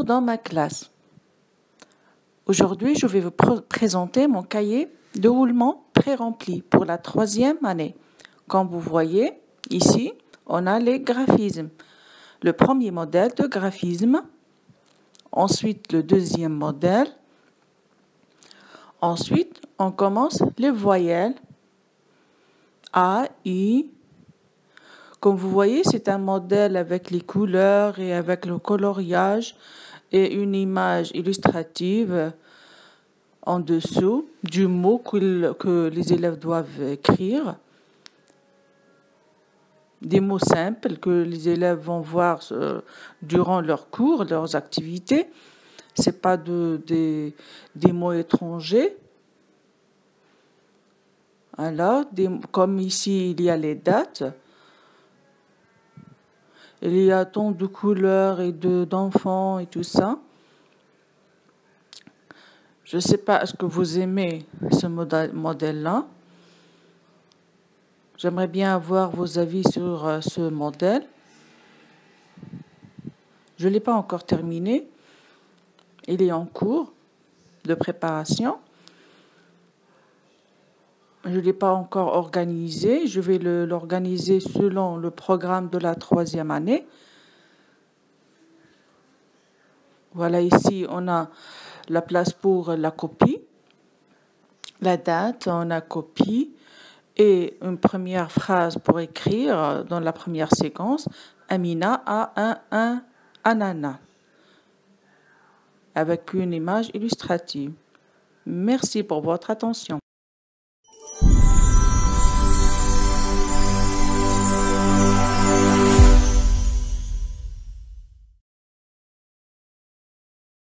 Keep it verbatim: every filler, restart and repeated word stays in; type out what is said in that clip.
retour dans ma classe. Aujourd'hui, je vais vous pr- présenter mon cahier de roulement pré-rempli pour la troisième année. Comme vous voyez, ici, on a les graphismes. Le premier modèle de graphisme, ensuite le deuxième modèle. Ensuite, on commence les voyelles A, I. Comme vous voyez, c'est un modèle avec les couleurs et avec le coloriage et une image illustrative en dessous du mot que, que les élèves doivent écrire. Des mots simples que les élèves vont voir euh, durant leurs cours, leurs activités. Ce n'est pas de, des, des mots étrangers. Alors, des, comme ici, il y a les dates. Il y a tant de couleurs et de, d'enfants et tout ça. Je ne sais pas, est-ce que vous aimez ce modèle-là? J'aimerais bien avoir vos avis sur euh, ce modèle. Je ne l'ai pas encore terminé. Il est en cours de préparation. Je ne l'ai pas encore organisé. Je vais le, l'organiser selon le programme de la troisième année. Voilà, ici, on a la place pour la copie. La date, on a copie. Et une première phrase pour écrire dans la première séquence. Amina a un, un ananas. Avec une image illustrative. Merci pour votre attention.